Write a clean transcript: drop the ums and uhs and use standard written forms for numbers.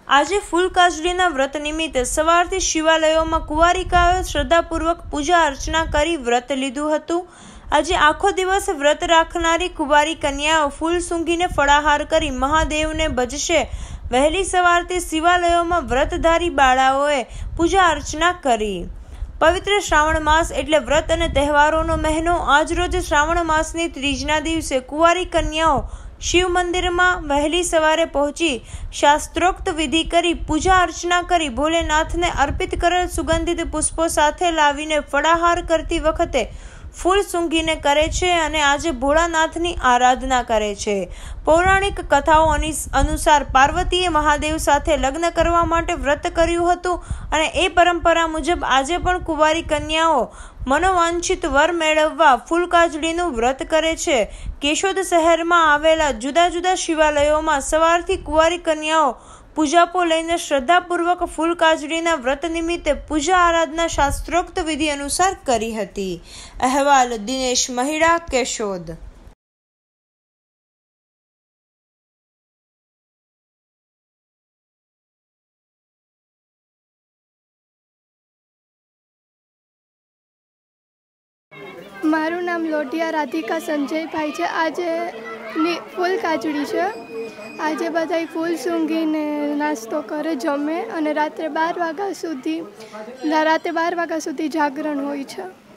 આજે ફૂલકાજડીના વ્રત નિમિત્તે સવારથી શિવાલયોમાં કુંવારિકાઓએ શ્રદ્ધાપૂર્વક પૂજા અર્ચના કરી વ્રત લીધું હતું। આજે આખો દિવસ વ્રત રાખનારી કુંવારી કન્યાઓ ફૂલ સૂંઘીને ફળાહાર કરી મહાદેવને ભજશે। વહેલી સવારથી શિવાલયોમાં વ્રતધારી બાળાઓએ પૂજા અર્ચના કરી। પવિત્ર શ્રાવણ માસ એટલે વ્રત અને તહેવારોનો મહિનો। આજરોજ શ્રાવણ માસની ત્રીજના દિવસે કુંવારી કન્યાઓ शिव मंदिर में वहेली सवारे पहुंची शास्त्रोक्त विधि करी पूजा अर्चना करी भोलेनाथ ने अर्पित करेल सुगंधित पुष्पों साथे लावीने फळाहार करती वखते फूल सूंघीने करे छे अने आजे भोलानाथनी आराधना करे छे। पौराणिक कथाओं अनुसार पार्वतीए महादेव साथे लग्न करवा माटे व्रत कर्युं हतुं अने ए परंपरा मुजब आजे पण कुंवारी कन्याओ मनोवांछित वर मेळववा फूलकाजडीनुं व्रत करे छे। केशोद शहेरमां आवेला जुदा जुदा शिवालयोमां सवारथी कुंवारी कन्याओ पूजापो लईने श्रद्धापूर्वक फूलकाजडीना व्रत निमित्ते पूजा आराधना शास्त्रोक्त विधि अनुसार करी हती। अहवाल दिनेश महिड़ा, केशोद। मारू नाम लोटिया राधिका संजय भाई है। आज फूलकाजड़ी है। आज बधाई फूल सूंघीने नास्तो करे जमे और रात्रे 12 वाग्या सुधी जागरण होय छे।